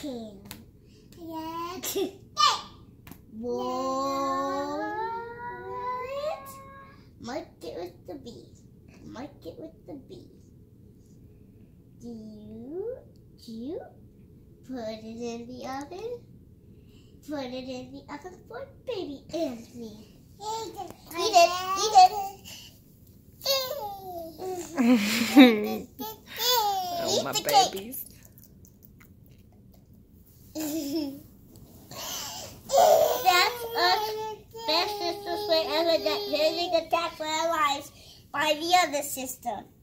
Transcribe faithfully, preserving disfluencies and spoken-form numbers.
cooking. Yeah. What? Mark it with the B. Mark it with the B. Do you, do you put it in the oven? Put it in the oven for baby and me. Eat it, eat it, eat it. Oh, Eat my the babies. That's us best sisters forever that getting attacked for our lives by the other sister.